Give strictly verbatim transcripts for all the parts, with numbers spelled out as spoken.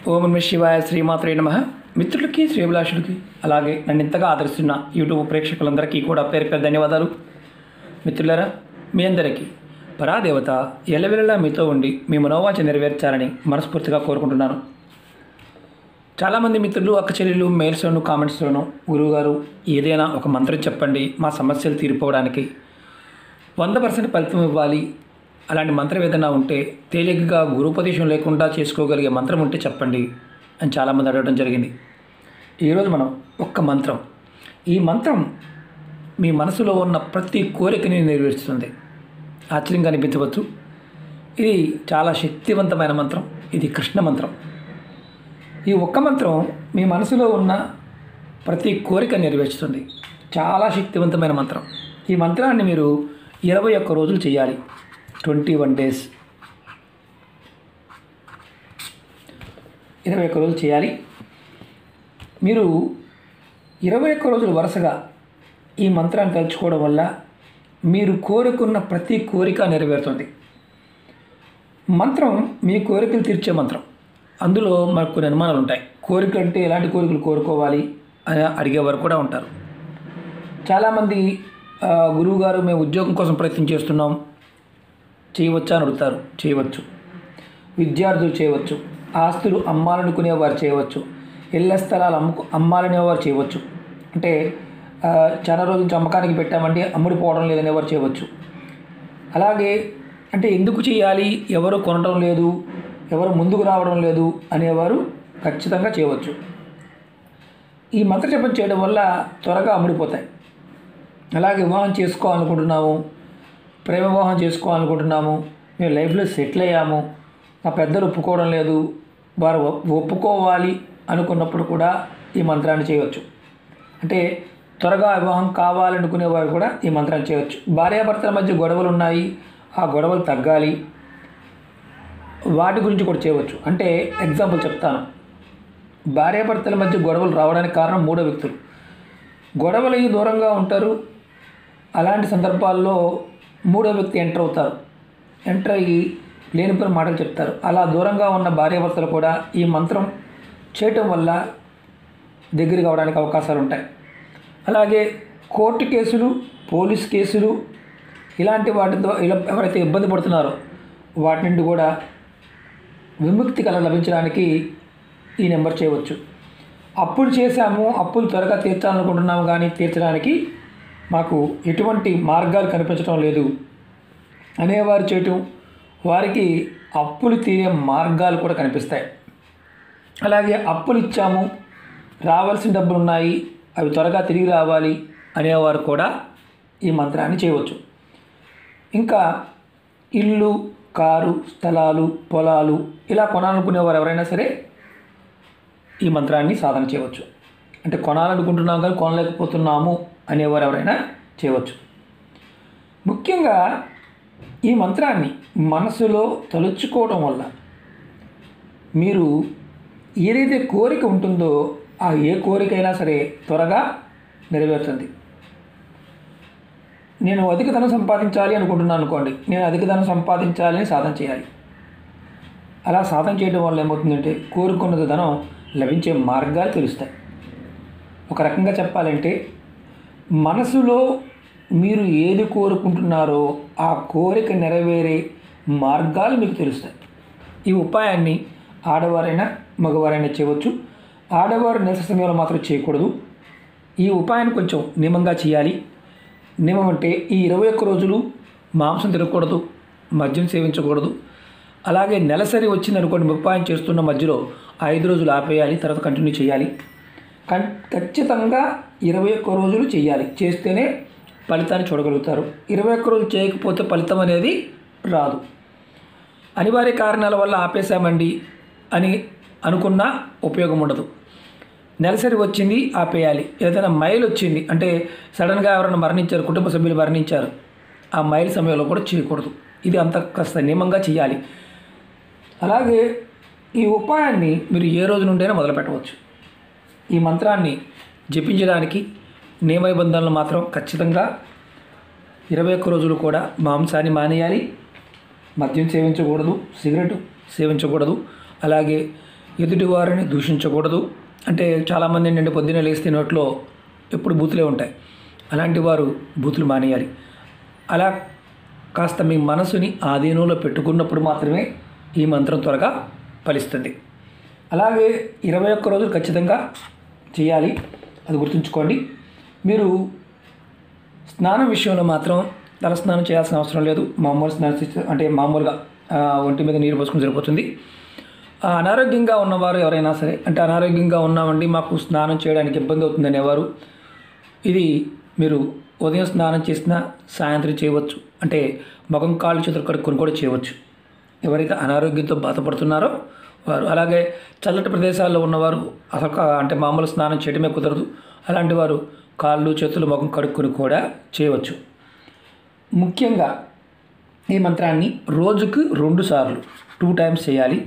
ఓం నమః శివాయ శ్రీమాత్రే నమః. మిత్రులకి శ్రేభిలాషులకి అలాగే నన్ను ఇంతగా ఆదరిస్తున్న యూట్యూబ్ ప్రేక్షకులందరికీ కూడా పేరు పేరు ధన్యవాదాలు. మిత్రులారా, మీ అందరికీ పరాదేవత ఎల్లవెల్లలా మీతో ఉండి మీ మనోవాంఛ నెరవేర్చాలని మనస్ఫూర్తిగా కోరుకుంటున్నాను. చాలామంది మిత్రులు అక్క చెల్లెలు మెయిల్స్లోను కామెంట్స్లోను గురువుగారు ఏదైనా ఒక మంత్రం చెప్పండి మా సమస్యలు తీరిపోవడానికి, వంద పర్సెంట్ ఫలితం ఇవ్వాలి, అలాంటి మంత్రం ఏదైనా ఉంటే తేలికగా గురుపదేశం లేకుండా చేసుకోగలిగే మంత్రం ఉంటే చెప్పండి అని చాలామంది అడగడం జరిగింది. ఈరోజు మనం ఒక్క మంత్రం, ఈ మంత్రం మీ మనసులో ఉన్న ప్రతి కోరికని నెరవేరుస్తుంది. ఆశ్చర్యంగా అనిపించవచ్చు. ఇది చాలా శక్తివంతమైన మంత్రం. ఇది కృష్ణ మంత్రం. ఈ ఒక్క మంత్రం మీ మనసులో ఉన్న ప్రతి కోరిక నెరవేర్చుతుంది. చాలా శక్తివంతమైన మంత్రం. ఈ మంత్రాన్ని మీరు ఇరవై ఒక్క రోజులు చేయాలి. ట్వంటీ వన్ డేస్ ఇరవై ఒక్క రోజులు చేయాలి. మీరు ఇరవై ఒక్క రోజులు వరుసగా ఈ మంత్రాన్ని తలుచుకోవడం వల్ల మీరు కోరుకున్న ప్రతి కోరిక నెరవేరుతుంది. మంత్రం మీ కోరికలు తీర్చే మంత్రం. అందులో మనకు కొన్ని అనుమానాలు ఉంటాయి. కోరికలు అంటే ఎలాంటి కోరికలు కోరుకోవాలి అని అడిగేవారు కూడా ఉంటారు. చాలామంది గురువు గారు మేము ఉద్యోగం కోసం ప్రయత్నం చేస్తున్నాం, చేయవచ్చా అని అడుగుతారు. చేయవచ్చు. విద్యార్థులు చేయవచ్చు. ఆస్తులు అమ్మాలనుకునేవారు చేయవచ్చు. ఇళ్ల స్థలాలు అమ్ముకు అమ్మాలనేవారు చేయవచ్చు. అంటే చాలా రోజుల నుంచి అమ్మకానికి పెట్టామంటే అమ్ముడిపోవడం లేదనేవారు చేయవచ్చు. అలాగే అంటే ఎందుకు చేయాలి, ఎవరు కొనడం లేదు, ఎవరు ముందుకు రావడం లేదు అనేవారు ఖచ్చితంగా చేయవచ్చు. ఈ మంత్ర జపం చేయడం వల్ల త్వరగా అమ్ముడిపోతాయి. అలాగే వివాహం చేసుకోవాలనుకుంటున్నాము, ప్రేమ వివాహం చేసుకోవాలనుకుంటున్నాము, మేము లైఫ్లో సెటిల్ అయ్యాము, మా పెద్దలు ఒప్పుకోవడం లేదు, వారు ఒప్పుకోవాలి అనుకున్నప్పుడు కూడా ఈ మంత్రాన్ని చేయవచ్చు. అంటే త్వరగా వివాహం కావాలనుకునే వారు కూడా ఈ మంత్రాన్ని చేయవచ్చు. భార్యాభర్తల మధ్య గొడవలు ఉన్నాయి, ఆ గొడవలు తగ్గాలి, వాటి గురించి కూడా చేయవచ్చు. అంటే ఎగ్జాంపుల్ చెప్తాను. భార్యాభర్తల మధ్య గొడవలు రావడానికి కారణం మూడో వ్యక్తులు. గొడవలు అయ్యి దూరంగా ఉంటారు. అలాంటి సందర్భాల్లో మూడో వ్యక్తి ఎంటర్ అవుతారు. ఎంటర్ అయ్యి లేనిపోయిన మాటలు చెప్తారు. అలా దూరంగా ఉన్న భార్యాభర్తలు కూడా ఈ మంత్రం చేయటం వల్ల దగ్గర కావడానికి అవకాశాలు ఉంటాయి. అలాగే కోర్టు కేసులు, పోలీస్ కేసులు ఇలాంటి వాటితో ఇలా ఎవరైతే ఇబ్బంది పడుతున్నారో వాటి నుండి కూడా విముక్తి కల లభించడానికి ఈ నెంబర్ చేయవచ్చు. అప్పులు చేశాము, అప్పులు త్వరగా తీర్చాలనుకుంటున్నాము, కానీ తీర్చడానికి మాకు ఎటువంటి మార్గాలు కనిపించడం లేదు అనేవారు చేయటం, వారికి అప్పులు తీరే మార్గాలు కూడా కనిపిస్తాయి. అలాగే అప్పులు ఇచ్చాము, రావాల్సిన డబ్బులు ఉన్నాయి, అవి త్వరగా తిరిగి రావాలి అనేవారు కూడా ఈ మంత్రాన్ని చేయవచ్చు. ఇంకా ఇల్లు, కారు, స్థలాలు, పొలాలు ఇలా కొనాలనుకునేవారు ఎవరైనా సరే ఈ మంత్రాన్ని సాధన చేయవచ్చు. అంటే కొనాలనుకుంటున్నాం కానీ కొనలేకపోతున్నాము అనేవారు ఎవరైనా చేయవచ్చు. ముఖ్యంగా ఈ మంత్రాన్ని మనసులో తలుచుకోవడం వల్ల మీరు ఏదైతే కోరిక ఉంటుందో ఆ ఏ కోరికైనా సరే త్వరగా నెరవేరుతుంది. నేను అధిక ధనం సంపాదించాలి అనుకుంటున్నాను అనుకోండి, నేను అధిక ధనం సంపాదించాలి అని సాధన చేయాలి. అలా సాధన చేయడం వల్ల ఏమవుతుందంటే కోరుకున్నది ధనం లభించే మార్గాలు తెలుస్తాయి. ఒక రకంగా చెప్పాలంటే మనసులో మీరు ఏది కోరుకుంటున్నారో ఆ కోరిక నెరవేరే మార్గాలు మీకు తెలుస్తాయి. ఈ ఉపాయాన్ని ఆడవారైనా మగవారైనా చేయవచ్చు. ఆడవారు నెల సమయంలో మాత్రం చేయకూడదు. ఈ ఉపాయాన్ని కొంచెం నియమంగా చేయాలి. నియమం అంటే ఈ ఇరవై ఒక్క రోజులు మాంసం తినకూడదు, మద్యం సేవించకూడదు. అలాగే నెలసరి వచ్చిందనుకోండి, ఉపాయం చేస్తున్న మధ్యలో ఐదు రోజులు ఆపేయాలి, తర్వాత కంటిన్యూ చేయాలి. కన్ ఖచ్చితంగా ఇరవై ఒక్క రోజులు చేయాలి. చేస్తేనే ఫలితాన్ని చూడగలుగుతారు. ఇరవై ఒక్క రోజులు చేయకపోతే ఫలితం అనేది రాదు. అనివార్య కారణాల వల్ల ఆపేశామండి అని అనుకున్నా ఉపయోగం ఉండదు. నెలసరి వచ్చింది ఆపేయాలి. ఏదైనా మైల్ వచ్చింది అంటే సడన్గా ఎవరైనా మరణించారు, కుటుంబ సభ్యులు మరణించారు, ఆ మైల్ సమయంలో కూడా చేయకూడదు. ఇది అంత కాస్త నియమంగా చేయాలి. అలాగే ఈ ఉపాయాన్ని మీరు ఏ రోజు నుండైనా మొదలు పెట్టవచ్చు. ఈ మంత్రాన్ని జపించడానికి నియమ నిబంధనలు మాత్రం ఖచ్చితంగా ఇరవై ఒక్క రోజులు కూడా మాంసాన్ని మానేయాలి, మద్యం సేవించకూడదు, సిగరెట్ సేవించకూడదు, అలాగే ఎదుటివారిని దూషించకూడదు. అంటే చాలామంది ఏంటంటే పొద్దున్నే లేస్తే నోట్లో ఎప్పుడు బూతులే ఉంటాయి. అలాంటి వారు బూతులు మానేయాలి. అలా కాస్త మీ మనసుని ఆధీనంలో పెట్టుకున్నప్పుడు మాత్రమే ఈ మంత్రం త్వరగా ఫలిస్తుంది. అలాగే ఇరవై ఒక్క రోజులు ఖచ్చితంగా చేయాలి, అది గుర్తుంచుకోండి. మీరు స్నానం విషయంలో మాత్రం తల స్నానం చేయాల్సిన అవసరం లేదు. మామూలు స్నానం అంటే మామూలుగా ఒంటి మీద నీరు పోసుకుని సరిపోతుంది. అనారోగ్యంగా ఉన్నవారు ఎవరైనా సరే, అంటే అనారోగ్యంగా ఉన్నామండి మాకు స్నానం చేయడానికి ఇబ్బంది అవుతుంది అనేవారు, ఇది మీరు ఉదయం స్నానం చేసినా సాయంత్రం చేయవచ్చు. అంటే ముఖం కాళ్ళు చేతులు కడుక్కొని కూడా చేయవచ్చు ఎవరైతే అనారోగ్యంతో బాధపడుతున్నారో వారు. అలాగే చల్లటి ప్రదేశాల్లో ఉన్నవారు అసలు అంటే మామూలు స్నానం చేయడమే కుదరదు, అలాంటి వారు కాళ్ళు చేతులు ముఖం కడుక్కొని కూడా చేయవచ్చు. ముఖ్యంగా ఈ మంత్రాన్ని రోజుకు రెండు సార్లు టూ టైమ్స్ చేయాలి,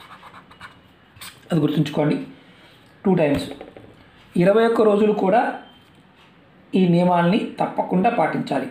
అది గుర్తుంచుకోండి. టూ టైమ్స్ ఇరవై ఒక్క రోజులు కూడా ఈ నియమాల్ని తప్పకుండా పాటించాలి.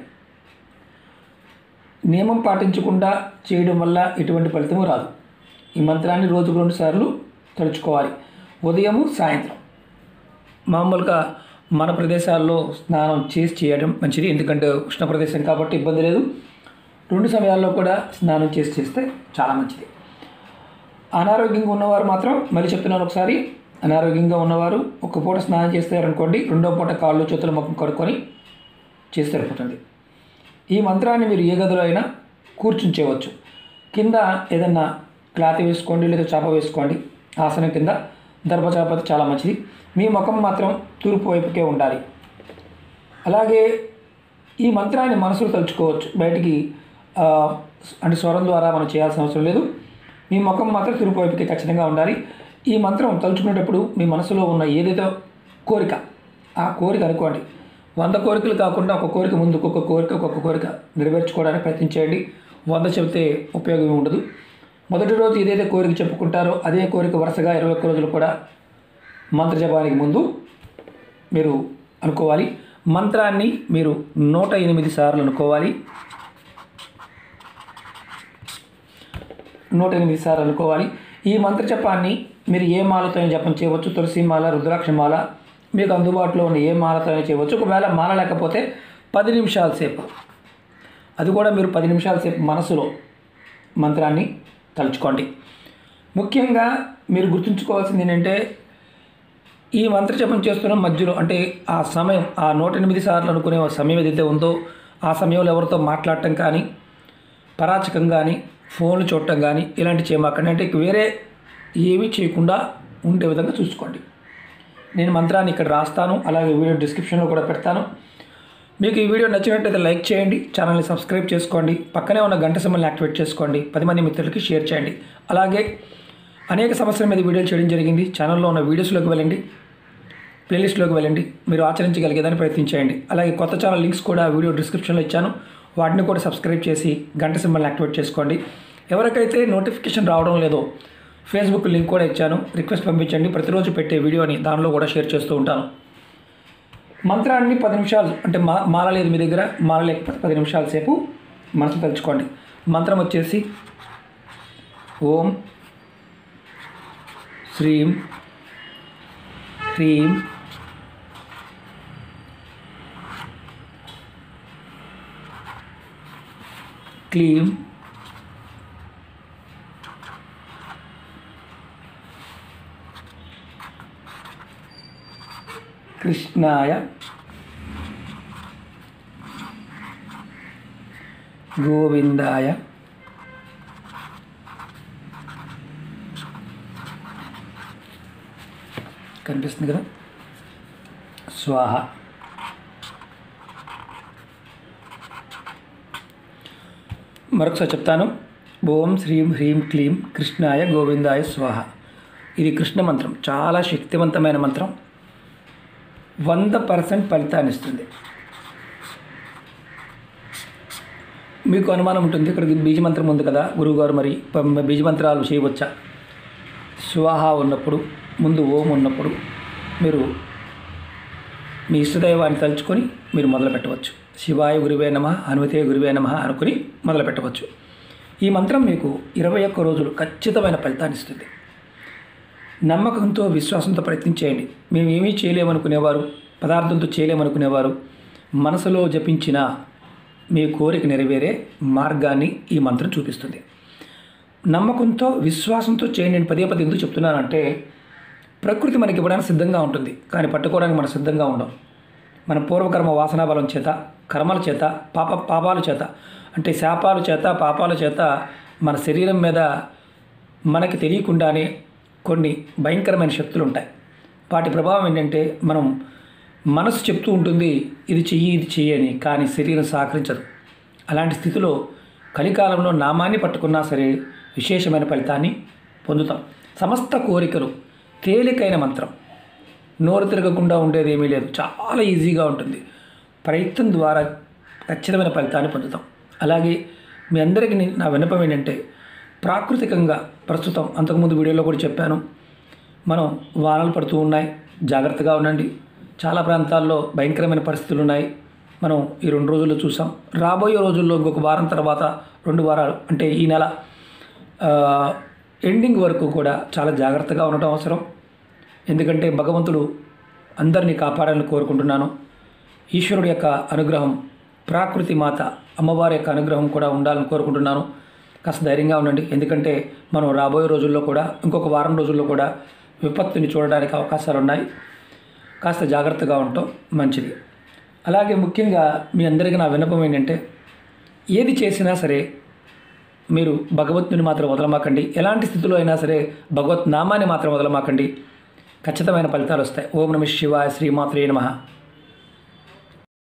నియమం పాటించకుండా చేయడం వల్ల ఎటువంటి ఫలితము రాదు. ఈ మంత్రాన్ని రోజుకు రెండు సార్లు తలుచుకోవాలి, ఉదయము సాయంత్రం. మామూలుగా మన ప్రదేశాల్లో స్నానం చేసి చేయడం మంచిది, ఎందుకంటే ఉష్ణ ప్రదేశం కాబట్టి ఇబ్బంది లేదు. రెండు సమయాల్లో కూడా స్నానం చేసి చేస్తే చాలా మంచిది. అనారోగ్యంగా ఉన్నవారు మాత్రం మళ్ళీ చెప్తున్నాను ఒకసారి, అనారోగ్యంగా ఉన్నవారు ఒక పూట స్నానం చేస్తారనుకోండి, రెండో పూట కాళ్ళు చేతుల ముఖం కడుక్కొని చేస్తే సరిపోతుంది. ఈ మంత్రాన్ని మీరు ఏ గదిలో అయినా కూర్చుని చేయవచ్చు. కింద ఏదన్నా క్లాత్ వేసుకోండి లేదా చాప వేసుకోండి, ఆసనం కింద దర్భచాప చాలా మంచిది. మీ ముఖం మాత్రం తూర్పు వైపుకే ఉండాలి. అలాగే ఈ మంత్రాన్ని మనసులో తలుచుకోవచ్చు, బయటికి అంటే స్వరం ద్వారా మనం చేయాల్సిన అవసరం లేదు. మీ ముఖం మాత్రం తూర్పు వైపుకి ఖచ్చితంగా ఉండాలి. ఈ మంత్రం తలుచుకునేటప్పుడు మీ మనసులో ఉన్న ఏదైతే కోరిక ఆ కోరిక అనుకోండి. వంద కోరికలు కాకుండా ఒక కోరిక ముందు ఒక్కొక్క కోరిక ఒక్కొక్క కోరిక నెరవేర్చుకోవడానికి ప్రయత్నించేయండి. వంద చెబితే ఉపయోగం ఉండదు. మొదటి రోజు ఏదైతే కోరిక చెప్పుకుంటారో అదే కోరిక వరుసగా ఇరవై ఒక్క రోజులు కూడా మంత్రజపానికి ముందు మీరు అనుకోవాలి. మంత్రాన్ని మీరు నూట ఎనిమిది సార్లు అనుకోవాలి. నూట ఎనిమిది సార్లు అనుకోవాలి. ఈ మంత్ర జపాన్ని మీరు ఏ మాలతో జపం చేయవచ్చు. తులసి మాల, రుద్రాక్ష మాల, మీకు అందుబాటులో ఉన్న ఏ మాలతో చేయవచ్చు. ఒకవేళ మాల లేకపోతే పది నిమిషాల సేపు, అది కూడా మీరు పది నిమిషాల సేపు మనసులో మంత్రాన్ని తలుచుకోండి. ముఖ్యంగా మీరు గుర్తుంచుకోవాల్సింది ఏంటంటే ఈ మంత్ర జపం చేస్తున్న మధ్యలో అంటే ఆ సమయం ఆ నూట ఎనిమిది సార్లు అనుకునే సమయం ఏదైతే ఉందో ఆ సమయంలో ఎవరితో మాట్లాడటం కానీ, పరాచకం కానీ, ఫోన్లు చూడటం కానీ ఇలాంటి చేయమాకండి. అంటే వేరే ఏమీ చేయకుండా ఉండే విధంగా చూసుకోండి. నేను మంత్రాన్ని ఇక్కడ రాస్తాను, అలాగే వీడియో డిస్క్రిప్షన్లో కూడా పెడతాను. మీకు ఈ వీడియో నచ్చినట్లయితే లైక్ చేయండి, ఛానల్ని సబ్స్క్రైబ్ చేసుకోండి, పక్కనే ఉన్న గంట సింబల్ని యాక్టివేట్ చేసుకోండి, పది మంది మిత్రులకి షేర్ చేయండి. అలాగే అనేక సమస్యల మీద వీడియోలు చేయడం జరిగింది. ఛానల్లో ఉన్న వీడియోస్లోకి వెళ్ళండి, ప్లేలిస్ట్లోకి వెళ్ళండి, మీరు ఆచరించగలిగేదాన్ని ప్రయత్నించేయండి. అలాగే కొత్త ఛానల్ లింక్స్ కూడా వీడియో డిస్క్రిప్షన్లో ఇచ్చాను, వాటిని కూడా సబ్స్క్రైబ్ చేసి గంట సింబల్ని యాక్టివేట్ చేసుకోండి. ఎవరికైతే నోటిఫికేషన్ రావడం లేదో ఫేస్బుక్ లింక్ కూడా ఇచ్చాను, రిక్వెస్ట్ పంపించండి. ప్రతిరోజు పెట్టే వీడియోని దానిలో కూడా షేర్ చేస్తూ ఉంటాను. మంత్రాన్ని పది నిమిషాలు అంటే మా మాల లేదు మీ దగ్గర, మాల లేకపోతే పది నిమిషాల సేపు మనసు తలుచుకోండి. మంత్రం వచ్చేసి ఓం శ్రీం హ్రీం క్లీం కృష్ణాయ గోవిందాయ కనిపిస్తుంది కదా, స్వాహ. మరొకసారి చెప్తాను. ఓం శ్రీం హ్రీం క్లీం కృష్ణాయ గోవిందాయ స్వాహ. ఇది కృష్ణ మంత్రం, చాలా శక్తివంతమైన మంత్రం, వంద పర్సెంట్ ఫలితాన్ని ఇస్తుంది. మీకు అనుమానం ఉంటుంది, ఇక్కడ బీజమంత్రం ఉంది కదా గురువుగారు, మరి బీజమంత్రాలు చేయవచ్చా? స్వాహ ఉన్నప్పుడు, ముందు ఓం ఉన్నప్పుడు మీరు మీ ఇష్టదైవాన్ని తలుచుకొని మీరు మొదలు పెట్టవచ్చు. శివాయ గురువే నమః, హనుమతే గురువే నమః అనుకుని మొదలు పెట్టవచ్చు. ఈ మంత్రం మీకు ఇరవై ఒక్క రోజులు ఖచ్చితమైన ఫలితాన్ని ఇస్తుంది. నమ్మకంతో విశ్వాసంతో ప్రయత్నం చేయండి. మేము ఏమీ చేయలేమనుకునేవారు, పదార్థంతో చేయలేమనుకునేవారు మనసులో జపించిన మీ కోరిక నెరవేరే మార్గాన్ని ఈ మంత్రం చూపిస్తుంది. నమ్మకంతో విశ్వాసంతో చేయండి. నేను పదే పదే ఎందుకు చెప్తున్నానంటే, ప్రకృతి మనకి ఇవ్వడానికి సిద్ధంగా ఉంటుంది, కానీ పట్టుకోవడానికి మనం సిద్ధంగా ఉండం. మన పూర్వకర్మ వాసనాబలం చేత, కర్మల చేత, పాప పాపాల చేత అంటే శాపాల చేత, పాపాల చేత మన శరీరం మీద మనకి తెలియకుండానే కొన్ని భయంకరమైన శక్తులు ఉంటాయి. వాటి ప్రభావం ఏంటంటే, మనం మనసు చెప్తూ ఉంటుంది ఇది చెయ్యి ఇది చెయ్యి అని, కానీ శరీరం సహకరించదు. అలాంటి స్థితిలో కలికాలంలో నామాన్ని పట్టుకున్నా సరే విశేషమైన ఫలితాన్ని పొందుతాం. సమస్త కోరికలు తేలికైన మంత్రం, నోరు తిరగకుండా ఉండేది ఏమీ లేదు, చాలా ఈజీగా ఉంటుంది. ప్రయత్నం ద్వారా ఖచ్చితమైన ఫలితాన్ని పొందుతాం. అలాగే మీ అందరికీ నా విన్నపం ఏంటంటే, ప్రాకృతికంగా ప్రస్తుతం అంతకుముందు వీడియోలో కూడా చెప్పాను, మనం వానలు పడుతూ ఉన్నాయి, జాగ్రత్తగా ఉండండి. చాలా ప్రాంతాల్లో భయంకరమైన పరిస్థితులు ఉన్నాయి. మనం ఈ రెండు రోజుల్లో చూసాం. రాబోయే రోజుల్లో ఇంకొక వారం తర్వాత రెండు వారాలు అంటే ఈ నెల ఎండింగ్ వరకు కూడా చాలా జాగ్రత్తగా ఉండటం అవసరం. ఎందుకంటే భగవంతుడు అందరినీ కాపాడాలని కోరుకుంటున్నాను. ఈశ్వరుడు యొక్క అనుగ్రహం, ప్రాకృతి మాత అమ్మవారి యొక్క అనుగ్రహం కూడా ఉండాలని కోరుకుంటున్నాను. కాస్త ధైర్యంగా ఉండండి. ఎందుకంటే మనం రాబోయే రోజుల్లో కూడా ఇంకొక వారం రోజుల్లో కూడా విపత్తుని చూడడానికి అవకాశాలు ఉన్నాయి. కాస్త జాగ్రత్తగా ఉండటం మంచిది. అలాగే ముఖ్యంగా మీ అందరికీ నా విన్నపం ఏంటంటే, ఏది చేసినా సరే మీరు భగవంతుని మాత్రం వదలమాకండి. ఎలాంటి స్థితిలో అయినా సరే భగవత్ నామాన్ని మాత్రం వదలమాకండి. ఖచ్చితమైన ఫలితాలు వస్తాయి. ఓం నమః శివాయ, శ్రీమాత్రే నమః.